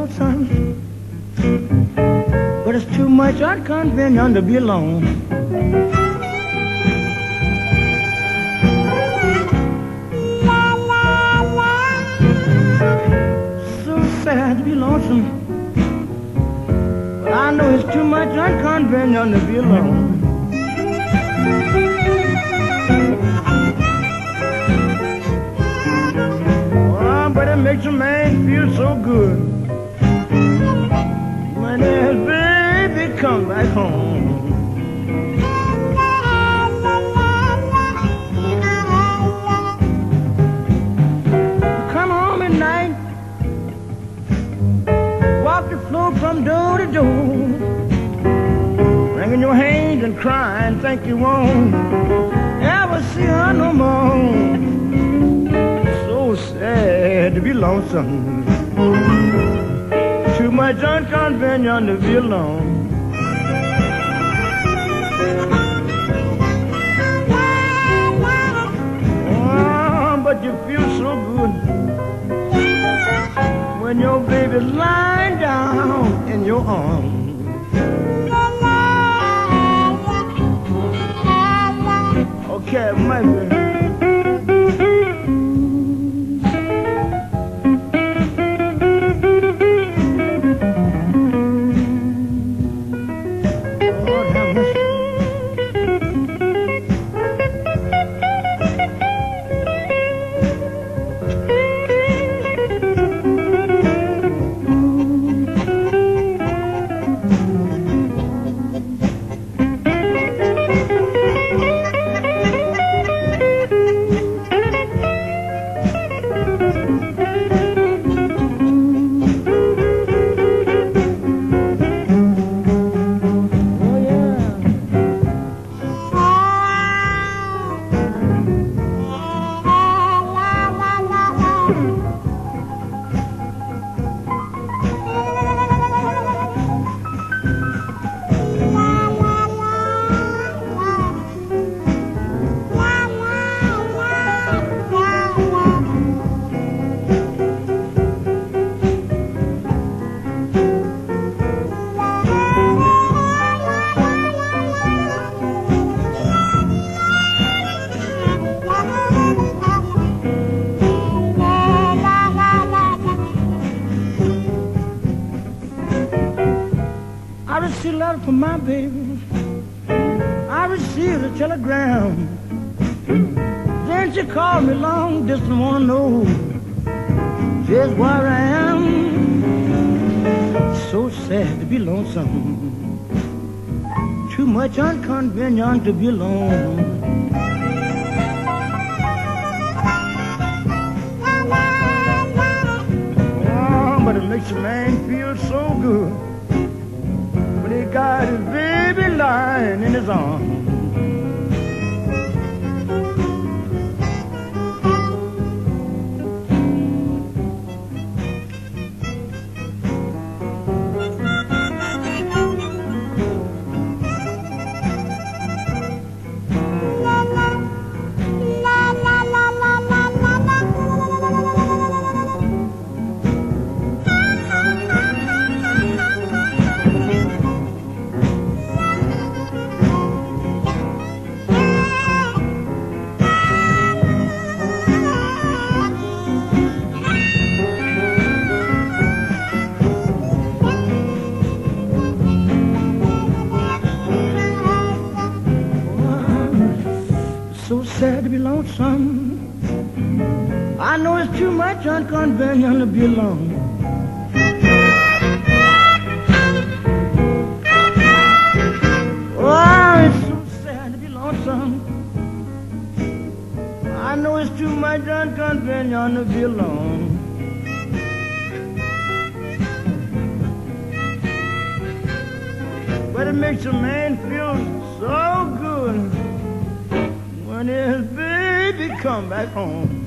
lonesome, but it's too much inconvenient to be alone. So sad to be lonesome, but I know it's too much inconvenient to be alone. But it makes a man feel so good when his baby comes back home. Come home at night, walk the floor from door to door, wringing your hands and crying, think you won't ever see her no more. Sad to be lonesome, too much inconvenient to be alone. Oh, but you feel so good when your baby's lying down in your arms. Okay, my baby. I received a letter from my baby. I received a telegram. Then she called me long distance, wanna know just where I am. So sad to be lonesome, too much inconvenient to be alone. Oh, but it makes a man feel so good when he got his baby lying in his arms. So sad to be lonesome. I know it's too much inconvenient to be alone. Oh, it's so sad to be lonesome. I know it's too much inconvenient to be alone. But it makes a man feel so good when his baby come back home.